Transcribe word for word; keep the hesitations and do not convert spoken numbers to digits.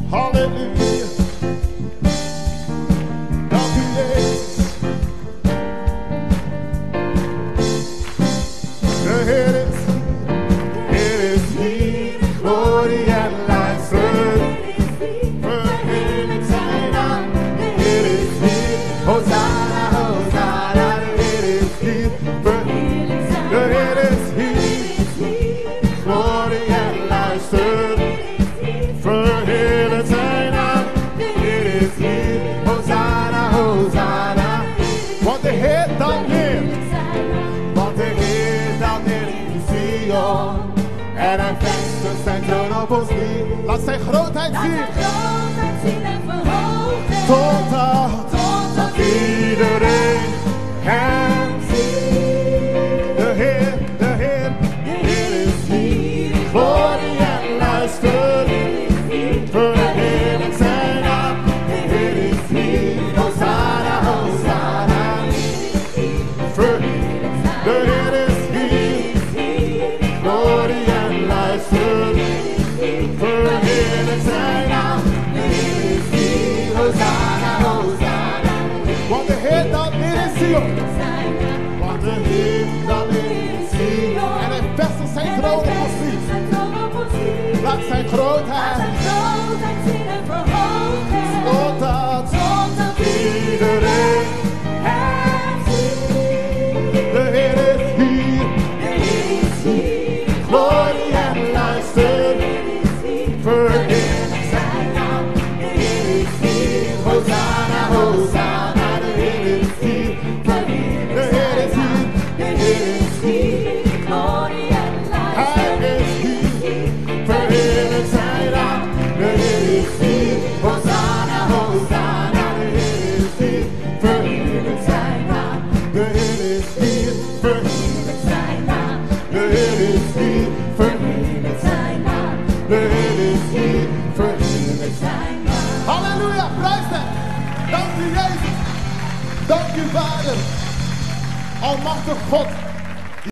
Halleluja. Dank u, Jezus. De Heer is hier. De Heer is hier. Glorie en luister. Verheerlijk zijn naam. De Heer is hier. Hosanna, Hosanna. De Heer is hier. Verheerlijk zijn naam. De Heer is hier. Glorie en luister. Verheerlijk zijn naam. De Heer is hier. Hosanna, Hosanna. Want de Heer dan neer. Want de Heer dan neer in Sion. En hij vestigt zijn troon op ons lief. Laat zijn grootheid zien. Totdat, totdat iedereen hem ziet. De Heer, de Heer, de Heer is hier. Glorie en luister. Verheerlijk zijn naam. De Heer is hier. Hosanna, Hosanna. Verheerlijk zijn naam. De Heer is hier. Glorie en luister. Verheerlijk zijn naam. De Heer is hier. Hosanna, Hosanna. Want de Heer dan in Sion. Want de Heer dan in Sion. En hij vestigt zijn troon op ons lief. Laat zijn grootheid. Totdat, totdat iedereen hem ziet. De Heer is hier. De Heer is hier. Glorie en luister. Verheerlijk zijn naam. De Heer is hier. Hosanna, Hosanna. De Heer is hier. De Heer is hier. De Heer is hier. Glorie en luister. Hij is hier. Verheerlijk zijn naam. De Heer is hier. Hosanna, Hosanna. De Heer is hier. Verheerlijk zijn naam. De Heer is hier. Verheerlijk zijn naam. De Heer is hier. Verheerlijk zijn naam. De Heer is hier. Verheerlijk zijn naam. Halleluja, prijs hem. Dank u, Jezus. Dank u, Vader. Almachtig God.